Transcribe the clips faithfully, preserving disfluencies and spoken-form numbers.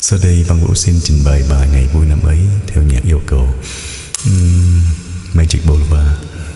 Sau đây Văn Vũ xin trình bày bài Ngày vui năm ấy theo nhạc yêu cầu um, Magic Boulevard.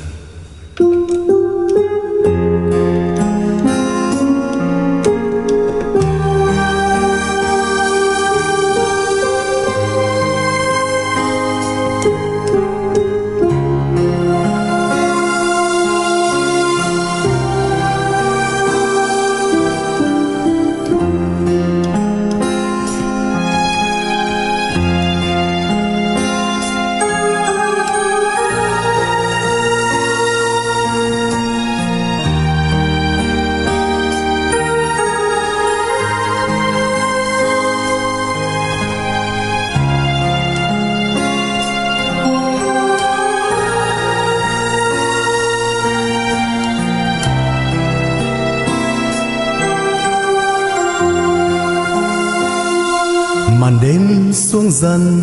Màn đêm xuống dần,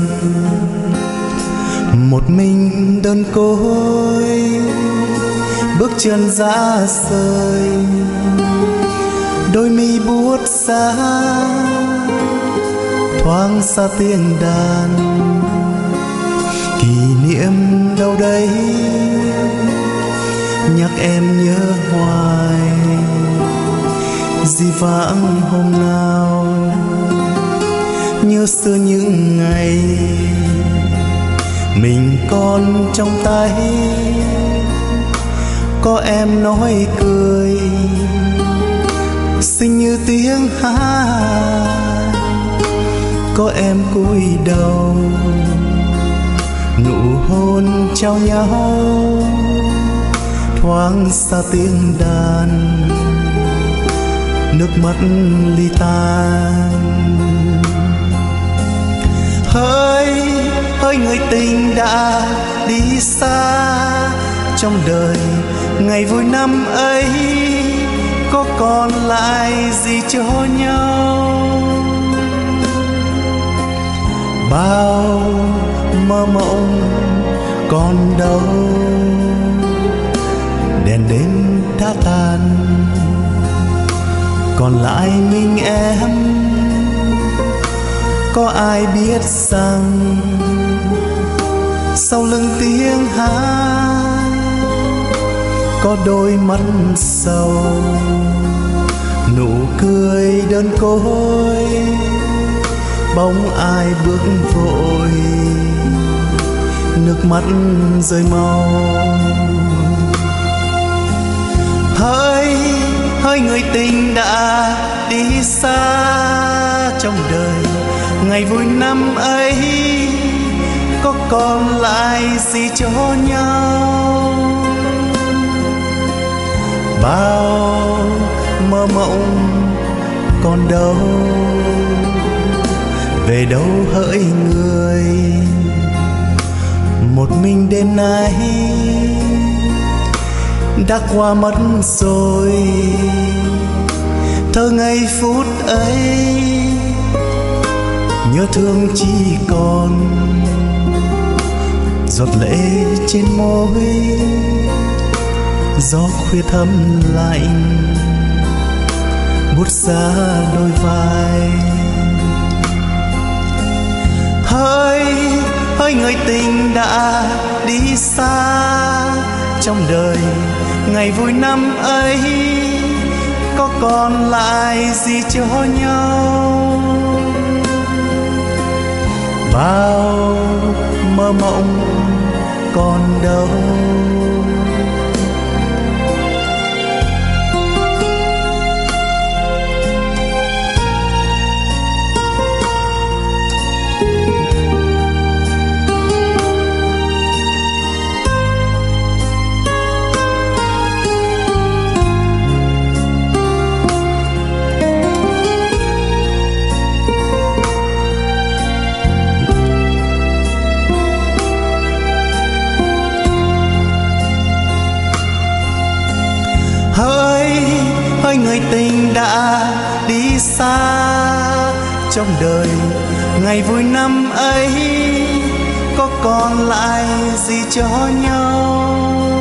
một mình đơn côi, bước chân ra rời, đôi mi buốt xa, thoáng xa tiếng đàn. Kỷ niệm đâu đây, nhắc em nhớ hoài, dĩ vãng hôm nào nhớ xưa những ngày mình còn trong tay, có em nói cười xinh như tiếng hát, có em cúi đầu nụ hôn trao nhau, thoáng xa tiếng đàn, nước mắt ly tan. Hỡi, hỡi người tình đã đi xa, trong đời ngày vui năm ấy có còn lại gì cho nhau? Bao mơ mộng còn đâu, đèn đêm đã tàn, còn lại mình em. Có ai biết rằng sau lưng tiếng hát có đôi mắt sầu, nụ cười đơn côi, bóng ai bước vội, nước mắt rơi mau. Hỡi, hỡi người tình đã đi xa, trong đời ngày vui năm ấy có còn lại gì cho nhau? Bao mơ mộng còn đâu, về đâu hỡi người, một mình đêm nay đã qua mất rồi. Thơ ngày phút ấy nhớ thương chỉ còn giọt lệ trên môi, gió khuya thấm lạnh buốt xa đôi vai. Hỡi, hỡi người tình đã đi xa, trong đời ngày vui năm ấy có còn lại gì cho nhau? Bao mơ mộng còn đâu. Hỡi, hỡi người tình đã đi xa, trong đời ngày vui năm ấy có còn lại gì cho nhau?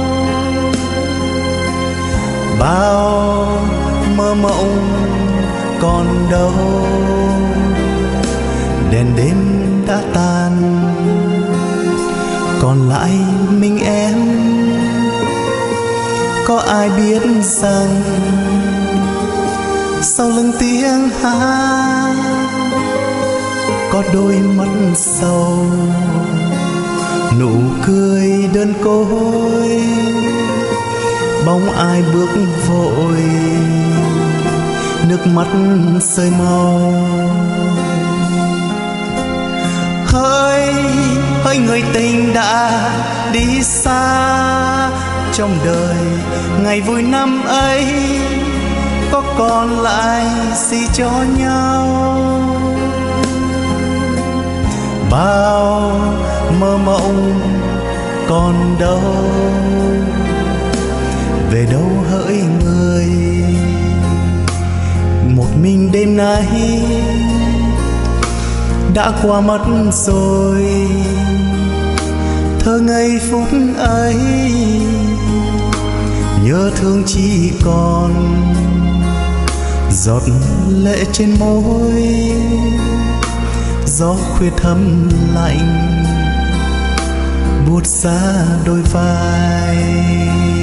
Bao mơ mộng còn đâu, đèn đêm đã tan, còn lại mình em. Có ai biết rằng sau lưng tiếng hát có đôi mắt sầu, nụ cười đơn côi, bóng ai bước vội, nước mắt rơi mau. Hỡi hỡi người tình đã đi xa, trong đời ngày vui năm ấy có còn lại gì cho nhau. Bao mơ mộng còn đâu, về đâu hỡi người. Một mình đêm nay đã qua mất rồi, thơ ngây phút ấy nhớ thương chỉ còn giọt lệ trên môi. Gió khuya thấm lạnh buốt giá đôi vai.